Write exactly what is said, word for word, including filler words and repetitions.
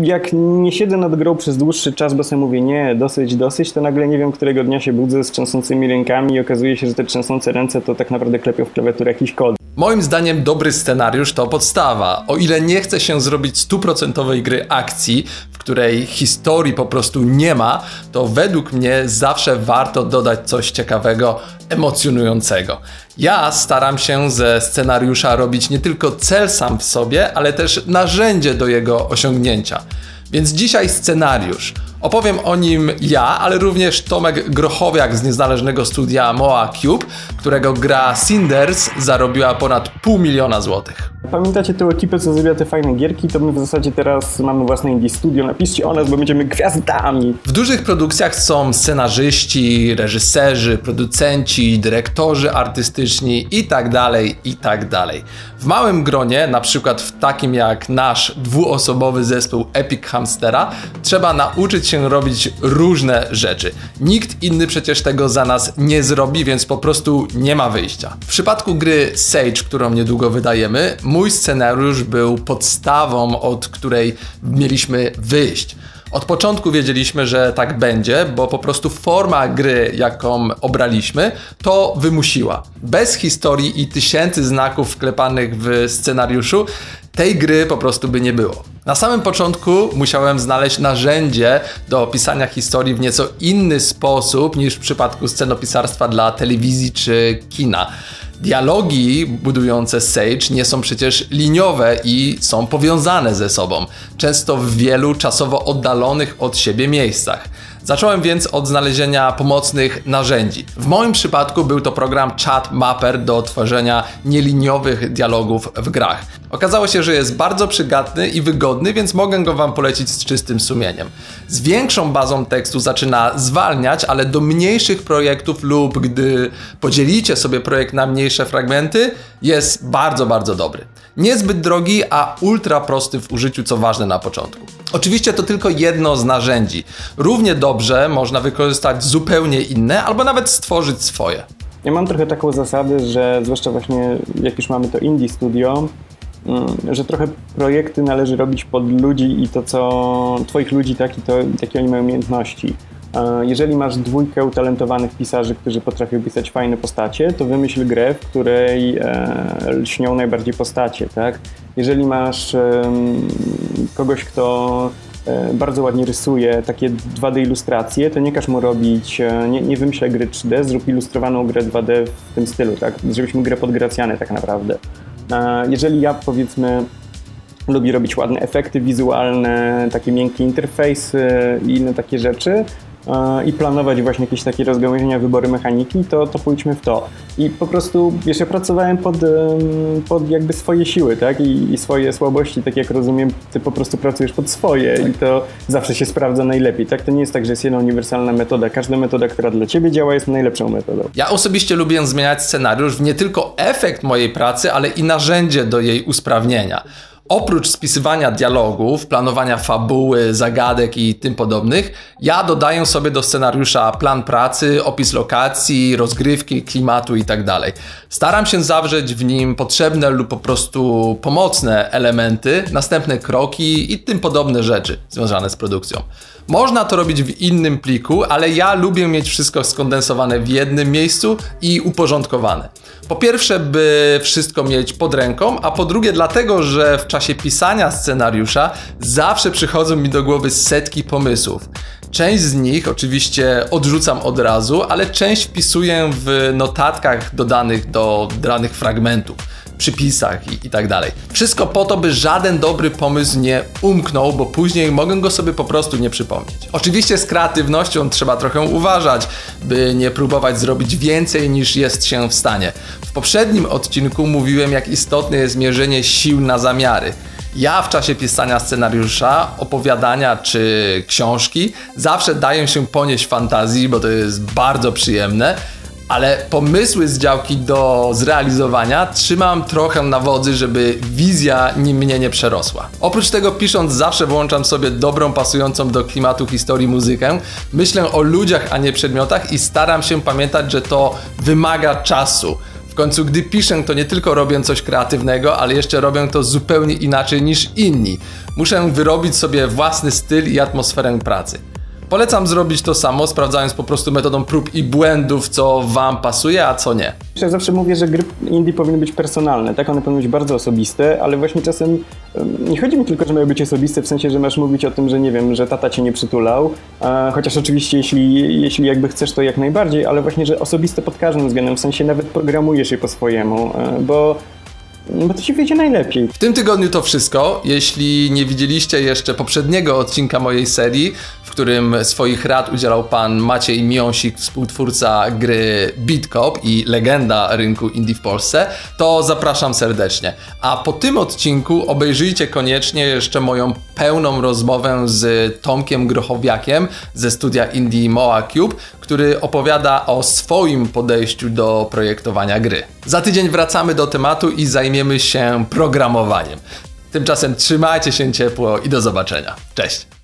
jak nie siedzę nad grą przez dłuższy czas, bo sobie mówię nie, dosyć, dosyć, to nagle nie wiem, którego dnia się budzę z trzęsącymi rękami i okazuje się, że te trzęsące ręce to tak naprawdę klepią w klawiaturę jakiś kod. Moim zdaniem dobry scenariusz to podstawa. O ile nie chce się zrobić stuprocentowej gry akcji, w której historii po prostu nie ma, to według mnie zawsze warto dodać coś ciekawego, emocjonującego. Ja staram się ze scenariusza robić nie tylko cel sam w sobie, ale też narzędzie do jego osiągnięcia. Więc dzisiaj scenariusz. Opowiem o nim ja, ale również Tomek Grochowiak z niezależnego studia Moa Cube, którego gra Cinders zarobiła ponad pół miliona złotych. Pamiętacie tę ekipę, co zrobiła te fajne gierki? To my w zasadzie teraz mamy własne indie studio. Napiszcie o nas, bo będziemy gwiazdami. W dużych produkcjach są scenarzyści, reżyserzy, producenci, dyrektorzy artystyczni i tak dalej, i tak dalej. W małym gronie, na przykład w takim jak nasz dwuosobowy zespół Epic Hamstera, trzeba nauczyć się robić różne rzeczy. Nikt inny przecież tego za nas nie zrobi, więc po prostu nie ma wyjścia. W przypadku gry Sage, którą niedługo wydajemy, mój scenariusz był podstawą, od której mieliśmy wyjść. Od początku wiedzieliśmy, że tak będzie, bo po prostu forma gry, jaką obraliśmy, to wymusiła. Bez historii i tysięcy znaków wklepanych w scenariuszu tej gry po prostu by nie było. Na samym początku musiałem znaleźć narzędzie do opisania historii w nieco inny sposób niż w przypadku scenopisarstwa dla telewizji czy kina. Dialogi budujące Sage nie są przecież liniowe i są powiązane ze sobą, często w wielu czasowo oddalonych od siebie miejscach. Zacząłem więc od znalezienia pomocnych narzędzi. W moim przypadku był to program Chat Mapper do tworzenia nieliniowych dialogów w grach. Okazało się, że jest bardzo przydatny i wygodny, więc mogę go wam polecić z czystym sumieniem. Z większą bazą tekstu zaczyna zwalniać, ale do mniejszych projektów lub gdy podzielicie sobie projekt na mniejsze fragmenty, jest bardzo, bardzo dobry. Niezbyt drogi, a ultra prosty w użyciu, co ważne na początku. Oczywiście to tylko jedno z narzędzi. Równie dobrze można wykorzystać zupełnie inne, albo nawet stworzyć swoje. Ja mam trochę taką zasadę, że zwłaszcza właśnie jak już mamy to indie studio, że trochę projekty należy robić pod ludzi i to, co twoich ludzi, tak, i to, jakie oni mają umiejętności. Jeżeli masz dwójkę utalentowanych pisarzy, którzy potrafią pisać fajne postacie, to wymyśl grę, w której e, lśnią najbardziej postacie, tak? Jeżeli masz e, kogoś, kto e, bardzo ładnie rysuje takie dwa D ilustracje, to nie każ mu robić, e, nie, nie wymyślaj gry trzy D, zrób ilustrowaną grę dwa D w tym stylu, tak? Żebyśmy grę pod Gracjany tak naprawdę. E, jeżeli ja, powiedzmy, lubię robić ładne efekty wizualne, takie miękkie interfejsy i inne takie rzeczy, i planować właśnie jakieś takie rozgałęzienia, wybory mechaniki, to, to pójdźmy w to. I po prostu, wiesz, ja pracowałem pod, pod jakby swoje siły, tak? I, i swoje słabości, tak jak rozumiem, ty po prostu pracujesz pod swoje i to zawsze się sprawdza najlepiej, tak? To nie jest tak, że jest jedna uniwersalna metoda. Każda metoda, która dla ciebie działa, jest najlepszą metodą. Ja osobiście lubię zmieniać scenariusz w nie tylko efekt mojej pracy, ale i narzędzie do jej usprawnienia. Oprócz spisywania dialogów, planowania fabuły, zagadek i tym podobnych, ja dodaję sobie do scenariusza plan pracy, opis lokacji, rozgrywki, klimatu itd. Staram się zawrzeć w nim potrzebne lub po prostu pomocne elementy, następne kroki i tym podobne rzeczy związane z produkcją. Można to robić w innym pliku, ale ja lubię mieć wszystko skondensowane w jednym miejscu i uporządkowane. Po pierwsze, by wszystko mieć pod ręką, a po drugie dlatego, że w czasie pisania scenariusza zawsze przychodzą mi do głowy setki pomysłów. Część z nich oczywiście odrzucam od razu, ale część wpisuję w notatkach dodanych do danych fragmentów, przypisach i, i tak dalej. Wszystko po to, by żaden dobry pomysł nie umknął, bo później mogę go sobie po prostu nie przypomnieć. Oczywiście z kreatywnością trzeba trochę uważać, by nie próbować zrobić więcej niż jest się w stanie. W poprzednim odcinku mówiłem, jak istotne jest mierzenie sił na zamiary. Ja w czasie pisania scenariusza, opowiadania czy książki zawsze daję się ponieść fantazji, bo to jest bardzo przyjemne, ale pomysły z działki do zrealizowania trzymam trochę na wodzy, żeby wizja nim mnie nie przerosła. Oprócz tego, pisząc, zawsze włączam sobie dobrą, pasującą do klimatu historii muzykę. Myślę o ludziach, a nie przedmiotach i staram się pamiętać, że to wymaga czasu. W końcu, gdy piszę, to nie tylko robię coś kreatywnego, ale jeszcze robię to zupełnie inaczej niż inni. Muszę wyrobić sobie własny styl i atmosferę pracy. Polecam zrobić to samo, sprawdzając po prostu metodą prób i błędów, co wam pasuje, a co nie. Ja zawsze mówię, że gry indie powinny być personalne, tak? One powinny być bardzo osobiste, ale właśnie czasem nie chodzi mi tylko, że mają być osobiste, w sensie, że masz mówić o tym, że nie wiem, że tata cię nie przytulał, e, chociaż oczywiście jeśli, jeśli jakby chcesz, to jak najbardziej, ale właśnie, że osobiste pod każdym względem, w sensie nawet programujesz je po swojemu, e, bo bo to ci wyjdzie najlepiej. W tym tygodniu to wszystko. Jeśli nie widzieliście jeszcze poprzedniego odcinka mojej serii, w którym swoich rad udzielał pan Maciej Miąsik, współtwórca gry Beat Cop i legenda rynku indie w Polsce, to zapraszam serdecznie. A po tym odcinku obejrzyjcie koniecznie jeszcze moją pełną rozmowę z Tomkiem Grochowiakiem ze studia indie Moa Cube, który opowiada o swoim podejściu do projektowania gry. Za tydzień wracamy do tematu i zajmiemy się programowaniem. Tymczasem trzymajcie się ciepło i do zobaczenia. Cześć!